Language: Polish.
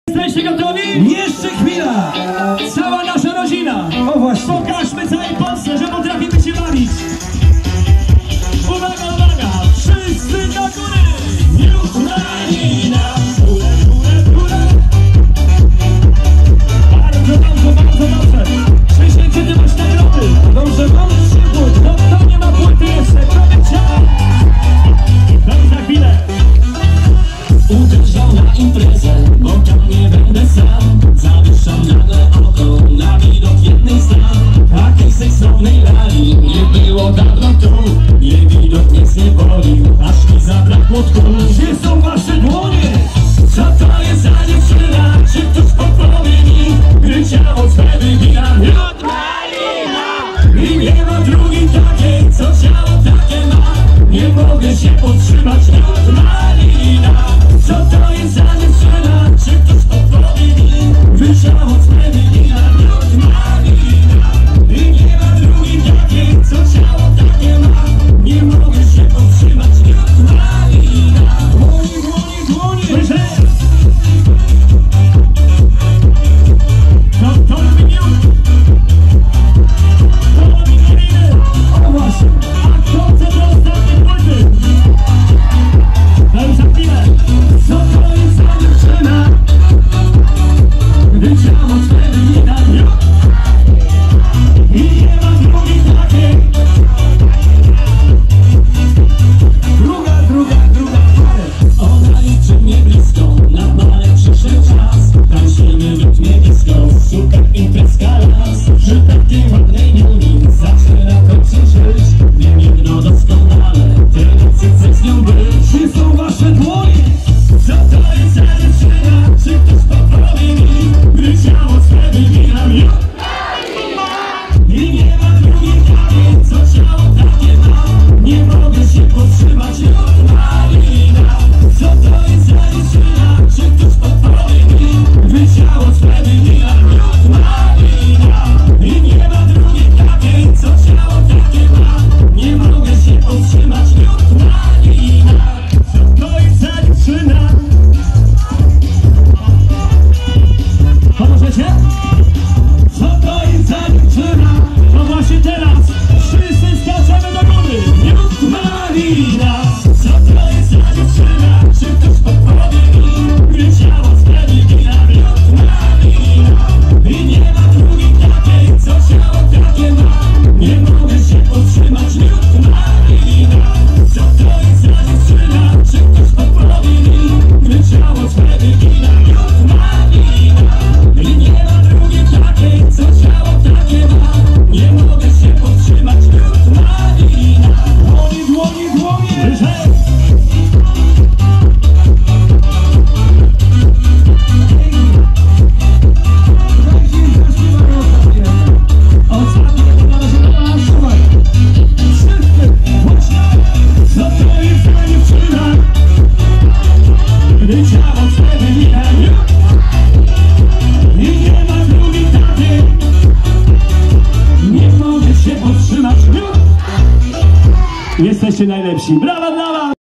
Jesteście gotowi? Jeszcze chwila! Cała nasza rodzina! O właśnie! Pokażmy całej Polsce, że potrafimy się bawić! Uwaga, uwaga! Wszyscy do góry! Ukraina! Górę, górę, górę! Bardzo dobrze, bardzo dobrze! Krzysiek, ty masz nagrody! Dobrze, mam przywód! No kto nie ma płyty jeszcze? Kto by chciał? Dobrze, za chwilę! Uderzał na imprezę, bo tam nie będę sam. Zawieszam nagle oko na widok jednej stran. Takiej seksownej lali nie było dawno tu. Jej widok mnie zniewolił, aż mi zabrakło tchu. Gdzie są wasze dłonie? Co to jest za dziewczyna? Czy ktoś podpowie mi? Gdy ciało swe wygina miód malina. I nie ma drugiej takiej, co ciało takie ma. Nie mogę się podtrzymać, miód malina. Co to jest za dziewczyna? Czy ktoś podpowie mi? Gdy ciało swe wygina miód malina. I nie ma drugiej takiej, co ciało takie ma. Nie mogę się podtrzymać, miód malina. Dłonie, dłonie, dłonie! Wyżej! To robi miód! To robi maliny! O właśnie! A kto chce do ostatniej płyty? No już za chwilę! Co to jest za dziewczyna? Gdy ciało swe wygina miód. I nie ma drugiej takiej. Druga parę! Ona jest przy mnie blisko, na balę przyszedł czas. Tańczymy w rytmie disco, super imprezka las. Przy takiej ładnej Julii zaczyna kończy żyć. Wiem jedno doskonale, tyle chcę z nią być. Gdzie są wasze dłonie? Co to jest za dziewczyna? Czy ktoś podpowie mi? Gdy ciało swe wygina miód. I nie ma drugiej takiej, co ciało takie ma. Nie mogę się podtrzymać, miód malina. Co to jest za dziewczyna? Czy ktoś podpowie mi? Gdy ciało swe wygina miód malina. I nie ma drugiej takiej, co ciało takie ma. Nie mogę się podtrzymać, miód malina. To jest za dziewczyna! Pomożecie? Co to jest za dziewczyna? No właśnie teraz! Wszyscy skaczemy do góry! Miód malina. Co to jest za dziewczyna? Czy ktoś podpowie mi? Gdy ciało swe wygina miód malina. I nie ma drugiej takiej, co ciało takie ma. Nie mogę się podtrzymać, miód malina. Co to jest za dziewczyna? Czy ktoś podpowie mi? Gdy ciało swe wygina miód malina. I nie ma drugiej takiej, co ciało takie ma. Nie mogę się podtrzymać, miód malina. Dłonie, dłonie, dłonie! Wyżej! Ostatnie podane się na wszyscy, głośno. Co to jest za dziewczyna? Gdy ciało swe wygina miód. I nie ma drugiej takiej. Nie mogę się podtrzymać, miód. Jesteście najlepsi! Brawa dla was!